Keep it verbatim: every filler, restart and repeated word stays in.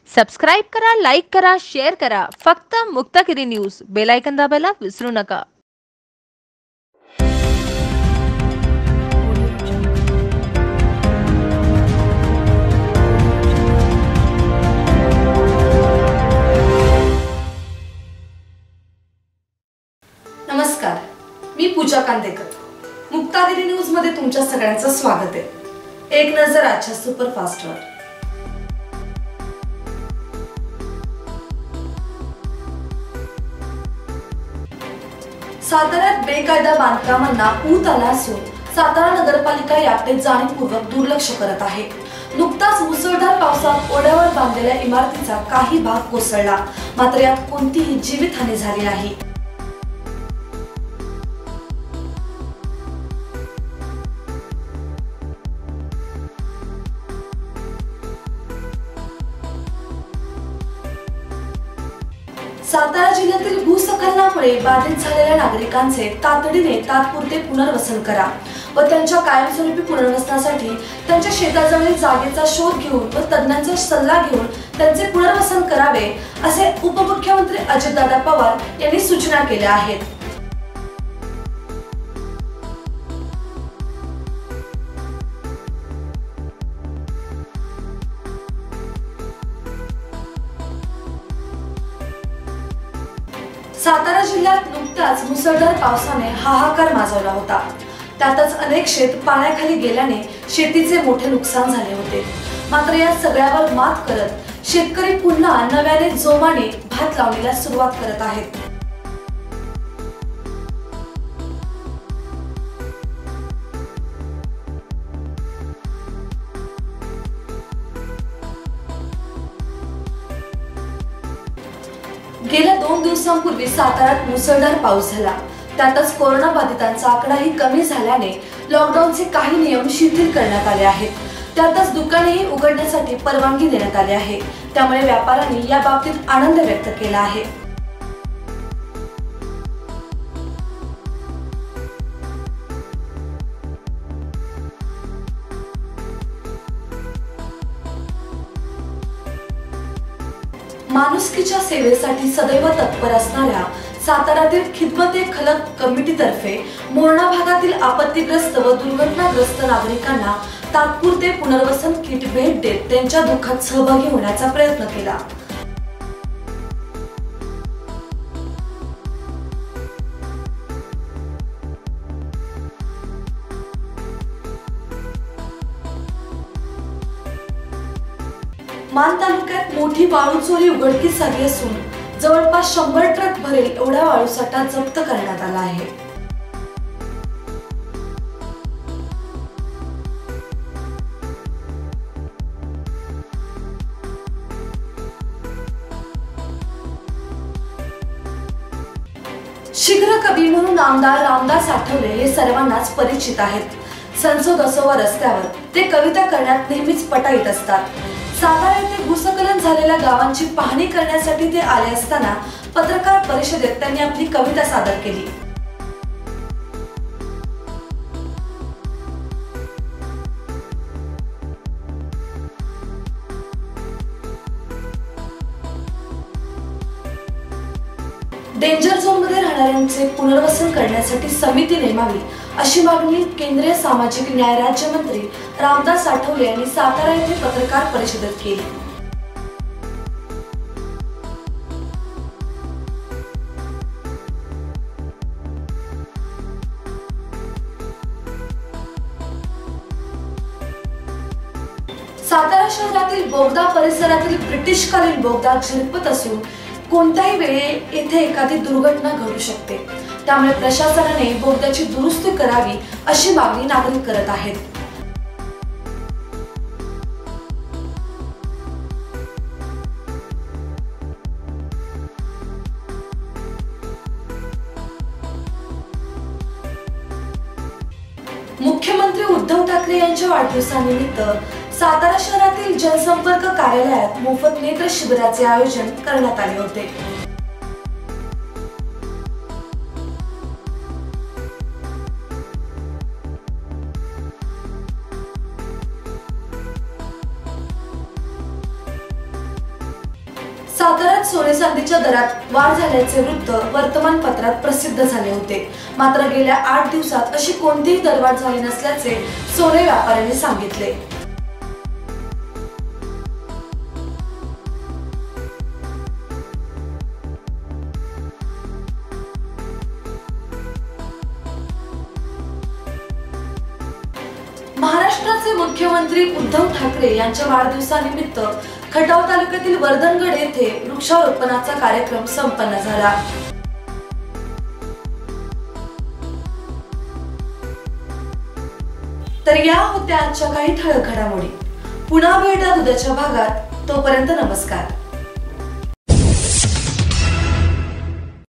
Subscribe करा, like करा, share करा. फक्त मुक्तागिरी न्यूज. बेल आयकॉन दाबायला विसरू नका. नमस्कार, मी पूजा कांदेकर. मुक्तागिरी न्यूज मध्ये तुमच्या सगळ्यांचं स्वागत आहे. एक नजर आजच्या सुपरफास्टवर. साताऱ्यात बेकायदा बांधकामांना ऊत आला असून सातारा नगरपालिका याकडे जाणीवपूर्वक दुर्लक्ष करत आहे. नुकताच मुसळधार पावसात ओढ्यावर बांधलेल्या इमारतीचा काही भाग कोसळला, मात्र यात कोणतीही जीवितहानी झाली नाही. सातारा जिल्ह्यातील भूस्खलनामुळे बाधित झालेल्या नागरिकांचे तातडीने तात्पुरते पुनर्वसन करा व त्यांच्या कायमस्वरूपी पुनर्वसनासाठी त्यांच्या शेताजवळील जागेचा शोध घेऊन व तज्ञांचा सल्ला घेऊन त्यांचे पुनर्वसन करावे, असे उपमुख्यमंत्री अजितदादा पवार यांनी सूचना केल्या आहेत. सातारा जिल्ह्यात नुकताच मुसळधार पावसाने हाहाकार माजवला होता. त्यातच अनेक शेत पाण्याखाली गेल्याने शेतीचे मोठे नुकसान झाले होते. मात्र या सगळ्यावर मात करत शेतकरी पुन्हा नव्याने जोमाने भात लावणीला सुरुवात करत आहेत. गेल्या दोन दिवसांपूर्वी साताऱ्यात मुसळधार पाऊस झाला. त्यातच कोरोना बाधितांचा आकडाही कमी झाल्याने लॉकडाऊनचे काही नियम शिथिल करण्यात आले आहेत. त्यातच दुकानेही उघडण्यासाठी परवानगी देण्यात आली आहे. त्यामुळे व्यापाऱ्यांनी या बाबतीत आनंद व्यक्त केला आहे. माणुसकीच्या सेवेसाठी सदैव तत्पर असणाऱ्या साताऱ्यातील खिदमत-ए खलक कमिटीतर्फे मोरणा भागातील आपत्तीग्रस्त व दुर्घटनाग्रस्त नागरिकांना तात्पुरते पुनर्वसन किट भेट देत त्यांच्या दुःखात सहभागी होण्याचा प्रयत्न केला. मान तालुक्यात मोठी वाळू चोरी उघडकीस आली असून जवळपास शंभर ट्रक भरेल एवढा वाळूसाठा जप्त करण्यात आला आहे. शीघ्र कवी म्हणून आमदार रामदास आठवले हे सर्वांनाच परिचित आहेत. संसद असो व रस्त्यावर ते कविता करण्यात नेहमीच पटा येत असतात. सातारा येथे भूस्खलन झालेल्या गावांची पाहणी करण्यासाठी ते आले असताना पत्रकार परिषदेत त्यांनी आपली कविता सादर केली. डेंजर झोन मध्ये राहणाऱ्यांचे पुनर्वसन करण्यासाठी समिती नेमावी, अशी मागणी केंद्रीय सामाजिक न्याय राज्यमंत्री रामदास आठवले यांनी सातारा येथे पत्रकार परिषदेत केली. सातारा शहरातील बोगदा परिसरातील ब्रिटिशकालीन बोगदा झिरपत असून कोणत्याही वेळी येथे एखादी दुर्घटना घडू शकते. त्यामुळे प्रशासनाने बोगद्याची दुरुस्ती करावी, अशी मागणी नागरिक करत आहेत. मुख्यमंत्री उद्धव ठाकरे यांच्या वाढदिवसानिमित्त सातारा शहरातील जनसंपर्क कार्यालयात मोफत नेत्र शिबिराचे आयोजन करण्यात आले होते. साताऱ्यात सोने चांदीच्या दरात वाढ झाल्याचे वृत्त वर्तमानपत्रात प्रसिद्ध झाले होते. मात्र गेल्या आठ दिवसात अशी कोणतीही दरवाढ झाली नसल्याचे सोने व्यापाऱ्यांनी सांगितले. महाराष्ट्राचे मुख्यमंत्री उद्धव ठाकरे यांच्या वाढदिवसानिमित्त खटाव तालुक्यातील वर्धनगड येथे वृक्षारोपणाचा कार्यक्रम संपन्न झाला. तर या होत्या आजच्या काही ठळक घडामोडी. पुन्हा भेटूया उद्याच्या भागात. तोपर्यंत नमस्कार.